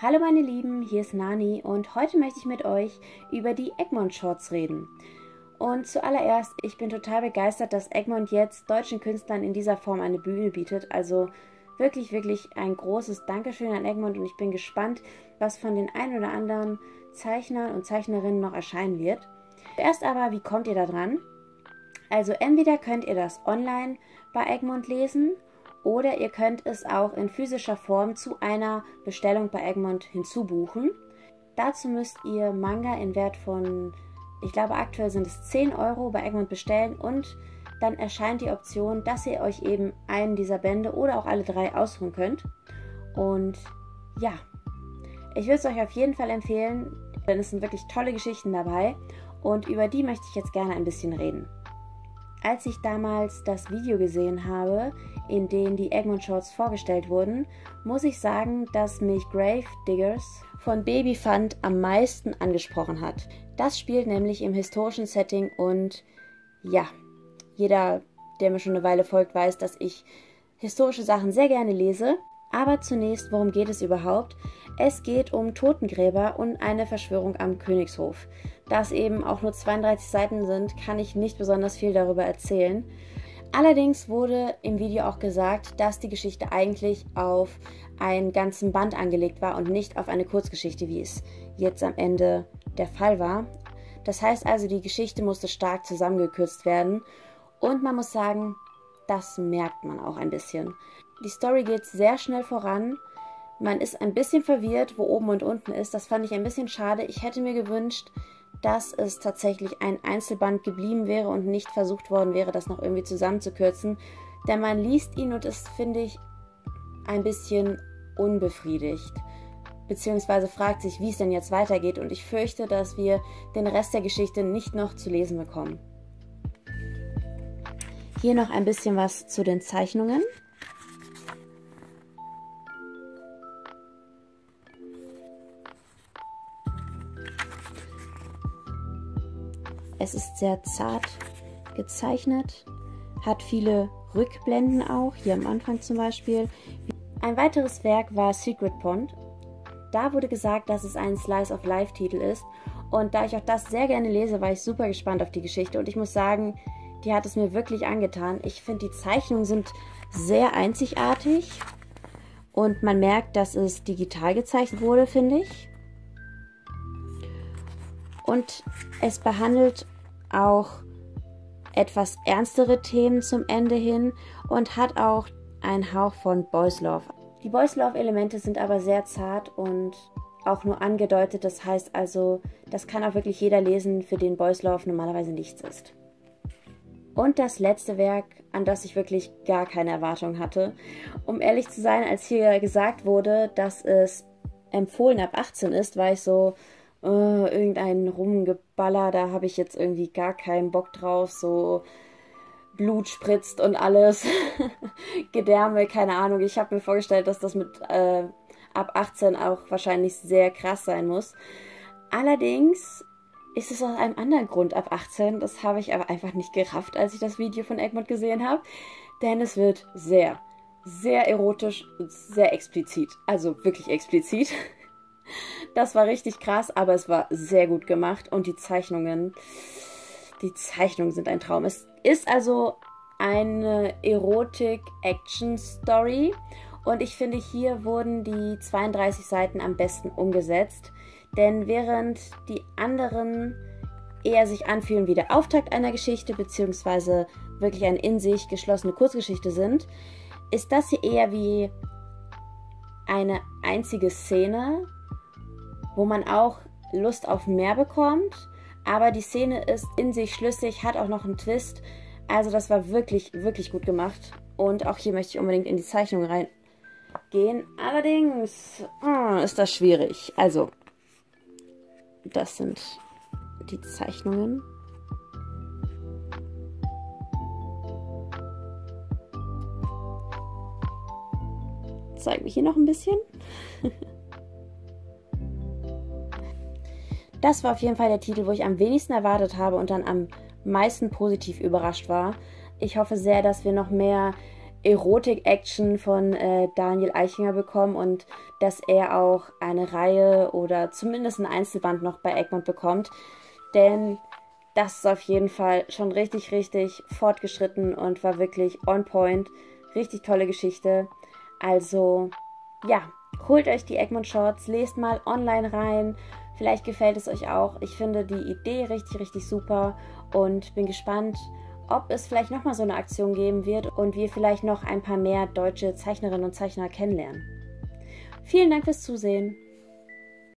Hallo meine Lieben, hier ist Nani und heute möchte ich mit euch über die Egmont Shorts reden. Und zuallererst, ich bin total begeistert, dass Egmont jetzt deutschen Künstlern in dieser Form eine Bühne bietet. Also wirklich, wirklich ein großes Dankeschön an Egmont und ich bin gespannt, was von den ein oder anderen Zeichnern und Zeichnerinnen noch erscheinen wird. Erst aber, wie kommt ihr da dran? Also entweder könnt ihr das online bei Egmont lesen oder ihr könnt es auch in physischer Form zu einer Bestellung bei Egmont hinzubuchen. Dazu müsst ihr Manga in Wert von, ich glaube aktuell sind es 10 € bei Egmont bestellen und dann erscheint die Option, dass ihr euch eben einen dieser Bände oder auch alle 3 aussuchen könnt. Und ja, ich würde es euch auf jeden Fall empfehlen, denn es sind wirklich tolle Geschichten dabei und über die möchte ich jetzt gerne ein bisschen reden. Als ich damals das Video gesehen habe, in dem die Egmont Shorts vorgestellt wurden, muss ich sagen, dass mich Grave Diggers von Babyfund am meisten angesprochen hat. Das spielt nämlich im historischen Setting und ja, jeder, der mir schon eine Weile folgt, weiß, dass ich historische Sachen sehr gerne lese. Aber zunächst, worum geht es überhaupt? Es geht um Totengräber und eine Verschwörung am Königshof. Da es eben auch nur 32 Seiten sind, kann ich nicht besonders viel darüber erzählen. Allerdings wurde im Video auch gesagt, dass die Geschichte eigentlich auf einen ganzen Band angelegt war und nicht auf eine Kurzgeschichte, wie es jetzt am Ende der Fall war. Das heißt also, die Geschichte musste stark zusammengekürzt werden und man muss sagen, das merkt man auch ein bisschen. Die Story geht sehr schnell voran. Man ist ein bisschen verwirrt, wo oben und unten ist. Das fand ich ein bisschen schade. Ich hätte mir gewünscht, dass es tatsächlich ein Einzelband geblieben wäre und nicht versucht worden wäre, das noch irgendwie zusammenzukürzen. Denn man liest ihn und ist, finde ich, ein bisschen unbefriedigt. Beziehungsweise fragt sich, wie es denn jetzt weitergeht. Und ich fürchte, dass wir den Rest der Geschichte nicht noch zu lesen bekommen. Hier noch ein bisschen was zu den Zeichnungen. Es ist sehr zart gezeichnet, hat viele Rückblenden auch, hier am Anfang zum Beispiel. Ein weiteres Werk war Secret Pond. Da wurde gesagt, dass es ein Slice-of-Life-Titel ist. Und da ich auch das sehr gerne lese, war ich super gespannt auf die Geschichte. Und ich muss sagen, die hat es mir wirklich angetan. Ich finde, die Zeichnungen sind sehr einzigartig. Und man merkt, dass es digital gezeichnet wurde, finde ich. Und es behandelt auch etwas ernstere Themen zum Ende hin und hat auch einen Hauch von Boys Love. Die Boys Love Elemente sind aber sehr zart und auch nur angedeutet. Das heißt also, das kann auch wirklich jeder lesen, für den Boys Love normalerweise nichts ist. Und das letzte Werk, an das ich wirklich gar keine Erwartung hatte. Um ehrlich zu sein, als hier gesagt wurde, dass es empfohlen ab 18 ist, war ich so, irgendein Rumgeballer, da habe ich jetzt irgendwie gar keinen Bock drauf, so Blut spritzt und alles, Gedärme, keine Ahnung. Ich habe mir vorgestellt, dass das mit ab 18 auch wahrscheinlich sehr krass sein muss. Allerdings ist es aus einem anderen Grund ab 18, das habe ich aber einfach nicht gerafft, als ich das Video von Egmont gesehen habe, denn es wird sehr, sehr erotisch und sehr explizit, also wirklich explizit. Das war richtig krass, aber es war sehr gut gemacht und die Zeichnungen sind ein Traum. Es ist also eine Erotik-Action-Story und ich finde, hier wurden die 32 Seiten am besten umgesetzt, denn während die anderen eher sich anfühlen wie der Auftakt einer Geschichte, beziehungsweise wirklich eine in sich geschlossene Kurzgeschichte sind, ist das hier eher wie eine einzige Szene, wo man auch Lust auf mehr bekommt, aber die Szene ist in sich schlüssig, hat auch noch einen Twist, also das war wirklich, wirklich gut gemacht und auch hier möchte ich unbedingt in die Zeichnung reingehen, allerdings ist das schwierig, also das sind die Zeichnungen. Zeigen wir hier noch ein bisschen. Das war auf jeden Fall der Titel, wo ich am wenigsten erwartet habe und dann am meisten positiv überrascht war. Ich hoffe sehr, dass wir noch mehr Erotik-Action von Daniel Eichinger bekommen und dass er auch eine Reihe oder zumindest ein Einzelband noch bei Egmont bekommt. Denn das ist auf jeden Fall schon richtig, richtig fortgeschritten und war wirklich on point. Richtig tolle Geschichte. Also, ja, holt euch die Egmont Shorts, lest mal online rein. Vielleicht gefällt es euch auch. Ich finde die Idee richtig, richtig super und bin gespannt, ob es vielleicht nochmal so eine Aktion geben wird und wir vielleicht noch ein paar mehr deutsche Zeichnerinnen und Zeichner kennenlernen. Vielen Dank fürs Zusehen.